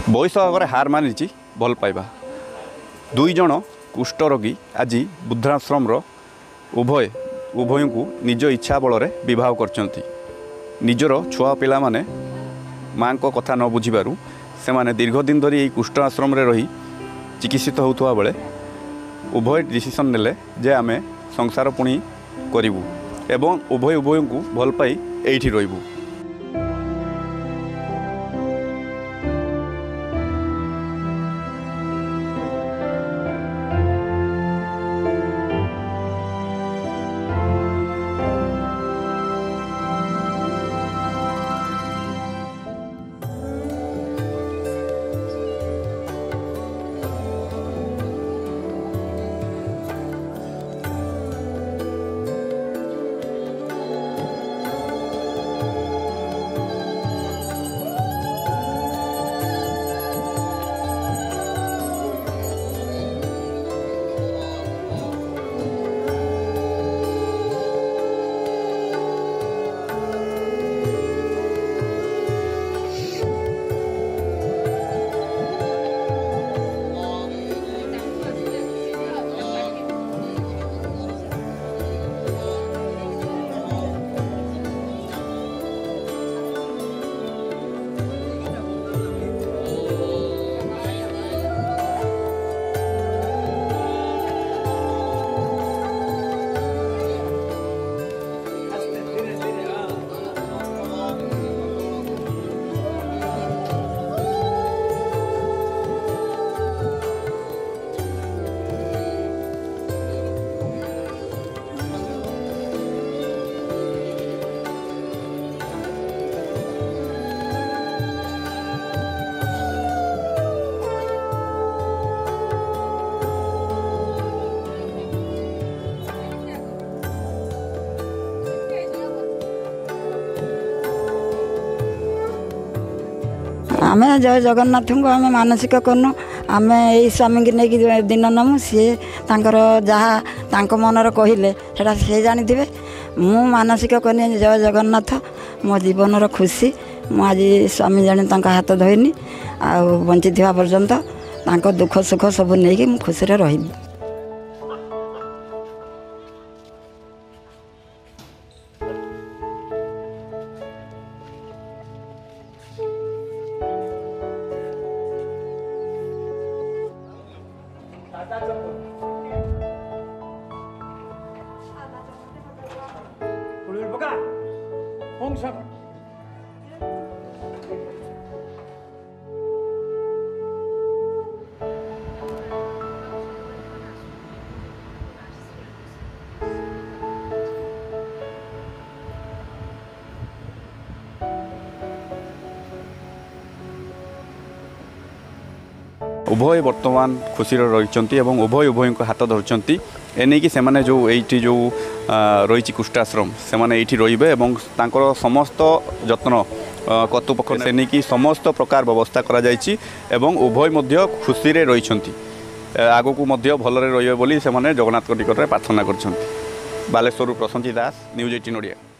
बयस आगे हार मानी भल पाइबा। दुई जन कुष्ठ रोगी आज वृद्धाश्रम उभय को निज इच्छा बल बह कर निजर छुआ पिला माने माँ को कथा न बुझीबारु से माने दीर्घ दिन धरी यही कुष्ठ आश्रम रही चिकित्सित होता बेले उभय डिसीजन नेले जे आमे संसार पुणी करिवु एवं उभय को भल पाई एठी रहिबु। आमे जय जगन्नाथ को आमे मानसिक करनु आमे यही स्वामी की नहीं दिन नमु सी तांकर जहाँ तांको मनर कहले सेटा से जानी थे। मु मानसिक करनी जय जगन्नाथ मो जीवन खुशी मु आज स्वामी जानी हाथ धोईनी आ बंची था पर्यंत तांको दुख सुख सब नहीं मु खुशी रही। उभय वर्तमान खुशी रही उभय को हाथ धरती एने कि सेमाने जो एठी जो रही कुष्ठाश्रम से माने एठी रहिबे एवं तांकर समस्त जत्न कर्तृपक्ष से नहीं कि समस्त प्रकार व्यवस्था करा जायछि एवं उभय मध्य खुशी रे रहिछंती आगो को मध्य भलरे रहिबे बोली से माने जगन्नाथ निकट रे प्रार्थना करछंती। बालेश्वर प्रसन्नजी दास, न्यूज 18 ओडिया।